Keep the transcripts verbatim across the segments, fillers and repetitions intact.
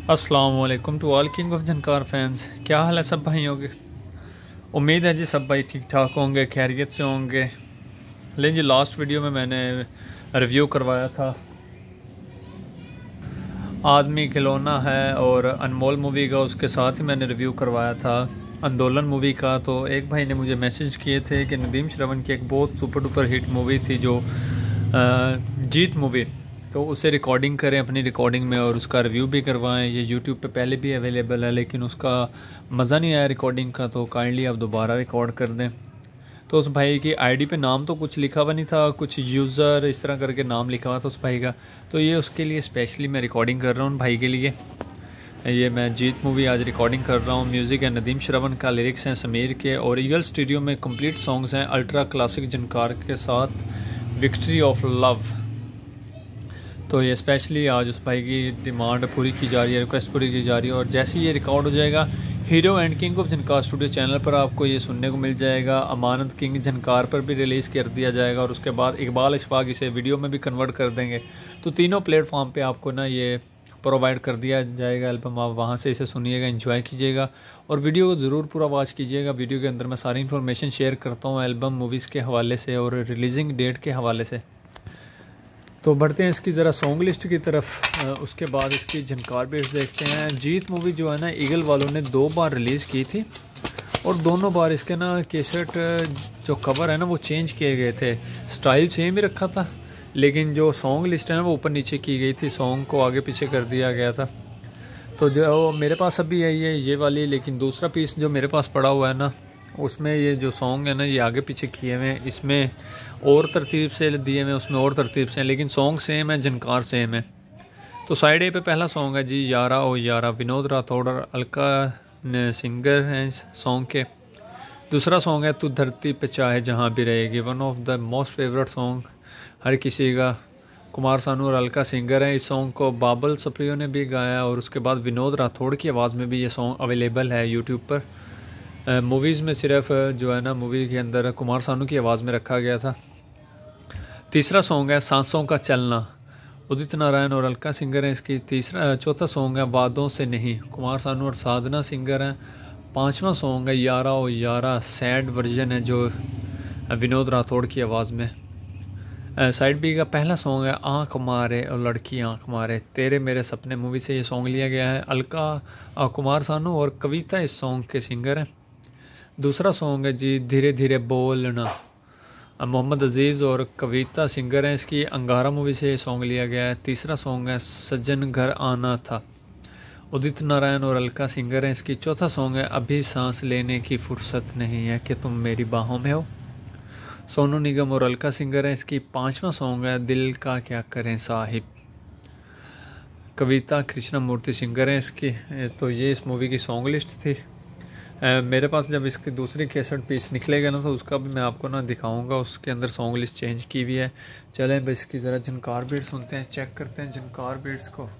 अस्सलाम वालेकुम to all king of Jhankar fans. क्या हाल है सब भाइयों के। उम्मीद है जी सब भाई ठीक ठाक होंगे, खैरियत से होंगे। लेकिन जी लास्ट वीडियो में मैंने रिव्यू करवाया था आदमी खिलौना है और अनमोल मूवी का, उसके साथ ही मैंने रिव्यू करवाया था आंदोलन मूवी का। तो एक भाई ने मुझे मैसेज किए थे कि नदीम श्रवण की एक बहुत सुपर डुपर हिट मूवी थी जो जीत मूवी, तो उसे रिकॉर्डिंग करें अपनी रिकॉर्डिंग में और उसका रिव्यू भी करवाएं। ये यूट्यूब पे पहले भी अवेलेबल है लेकिन उसका मज़ा नहीं आया रिकॉर्डिंग का, तो काइंडली आप दोबारा रिकॉर्ड कर दें। तो उस भाई की आईडी पे नाम तो कुछ लिखा हुआ नहीं था, कुछ यूज़र इस तरह करके नाम लिखा हुआ था उस भाई का। तो ये उसके लिए स्पेशली मैं रिकॉर्डिंग कर रहा हूँ भाई के लिए। ये मैं जीत मूवी आज रिकॉर्डिंग कर रहा हूँ। म्यूज़िक है नदीम श्रवण का, लिरिक्स हैं समीर के और ईगल स्टूडियो में कंप्लीट सॉन्ग्स हैं अल्ट्रा क्लासिक झनकार के साथ विक्ट्री ऑफ लव। तो ये स्पेशली आज उस भाई की डिमांड पूरी की जा रही है, रिक्वेस्ट पूरी की जा रही है। और जैसे ही ये रिकॉर्ड हो जाएगा hero and king of Jhankar studio channel पर आपको ये सुनने को मिल जाएगा। अमानत किंग झनकार पर भी रिलीज़ कर दिया जाएगा और उसके बाद इकबाल इशफाक इसे वीडियो में भी कन्वर्ट कर देंगे। तो तीनों प्लेटफॉर्म पे आपको ना ये प्रोवाइड कर दिया जाएगा एल्बम। आप वहाँ से इसे सुनिएगा, एंजॉय कीजिएगा और वीडियो को ज़रूर पूरा वॉच कीजिएगा। वीडियो के अंदर मैं सारी इन्फॉर्मेशन शेयर करता हूँ एल्बम मूवीज़ के हवाले से और रिलीजिंग डेट के हवाले से। तो बढ़ते हैं इसकी ज़रा सॉन्ग लिस्ट की तरफ, उसके बाद इसकी झनकार बेस देखते हैं। जीत मूवी जो है ना ईगल वालों ने दो बार रिलीज़ की थी और दोनों बार इसके ना कैसेट जो कवर है ना वो चेंज किए गए थे। स्टाइल सेम ही रखा था लेकिन जो सॉन्ग लिस्ट है ना वो ऊपर नीचे की गई थी, सॉन्ग को आगे पीछे कर दिया गया था। तो जो मेरे पास अभी है ये ये वाली, लेकिन दूसरा पीस जो मेरे पास पड़ा हुआ है ना उसमें ये जो सॉन्ग है ना ये आगे पीछे किए हुए हैं, इसमें और तरतीब से दिए हुए हैं, उसमें और तरतीब से हैं, लेकिन सॉन्ग सेम है, झनकार सेम है। तो साइड ए पे पहला सॉन्ग है जी यारा ओ यारा, विनोद राठौड़ और अलका सिंगर हैं सॉन्ग के। दूसरा सॉन्ग है तू धरती पे चाहे जहाँ भी रहेगी, one of the most favourite song हर किसी का। कुमार सानू और अलका सिंगर हैं। इस सॉन्ग को बाबल सप्रियो ने भी गाया और उसके बाद विनोद राठौड़ की आवाज़ में भी ये सॉन्ग अवेलेबल है यूट्यूब पर। मूवीज़ में सिर्फ जो है ना मूवी के अंदर कुमार सानू की आवाज़ में रखा गया था। तीसरा सॉन्ग है सांसों का चलना, उदित नारायण और अलका सिंगर हैं इसकी। तीसरा चौथा सॉन्ग है वादों से नहीं, कुमार सानू और साधना सिंगर हैं। पांचवा सॉन्ग है यारा ओ यारा, सैड वर्जन है जो विनोद राठौड़ की आवाज़ में। साइड बी का पहला सॉन्ग है आँख मारे और लड़की आँख मारे, तेरे मेरे सपने मूवी से ये सॉन्ग लिया गया है। अलका, कुमार सानू और कविता इस सॉन्ग के सिंगर हैं। दूसरा सॉन्ग है जी धीरे धीरे बोलना, मोहम्मद अजीज़ और कविता सिंगर हैं इसकी। अंगारा मूवी से ये सॉन्ग लिया गया है। तीसरा सॉन्ग है सज्जन घर आना था, उदित नारायण और अलका सिंगर हैं इसकी। चौथा सॉन्ग है अभी सांस लेने की फुर्सत नहीं है कि तुम मेरी बाहों में हो, सोनू निगम और अलका सिंगर हैं इसकी। पांचवा सॉन्ग है दिल का क्या करें साहिब, कविता कृष्णा मूर्ति सिंगर हैं इसकी। तो ये इस मूवी की सॉन्ग लिस्ट थी। Uh, मेरे पास जब इसकी दूसरी कैसेट पीस निकलेगा ना तो उसका भी मैं आपको ना दिखाऊंगा, उसके अंदर सॉन्ग लिस्ट चेंज की हुई है। चलें बस इसकी ज़रा झनकार बीट सुनते हैं, चेक करते हैं झनकार बीट्स को।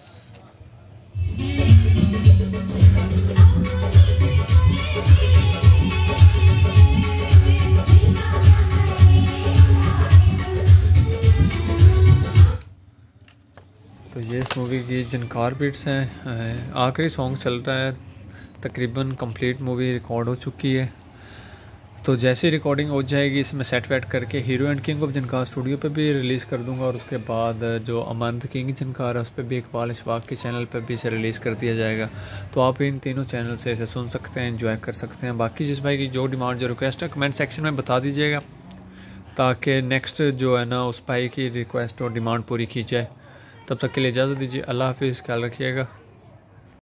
तो ये इस मूवी की झनकार बीट्स हैं। आखिरी सॉन्ग चल रहा है, तकरीबन कंप्लीट मूवी रिकॉर्ड हो चुकी है। तो जैसे रिकॉर्डिंग हो जाएगी इसमें सेट वेट करके hero and king of Jhankar studio पे भी रिलीज़ कर दूंगा और उसके बाद जो अमानत किंग झनकार है उस पर भी इकबाल इशफाक के चैनल पर भी इसे रिलीज़ कर दिया जाएगा। तो आप इन तीनों चैनल से इसे सुन सकते हैं, एंजॉय कर सकते हैं। बाकी जिस भाई की जो डिमांड जो रिक्वेस्ट है कमेंट सेक्शन में बता दीजिएगा ताकि नेक्स्ट जो है ना उस भाई की रिक्वेस्ट और डिमांड पूरी की जाए। तब तक के लिए इजाज़त दीजिए, अल्लाह हाफिज़, ख्याल रखिएगा।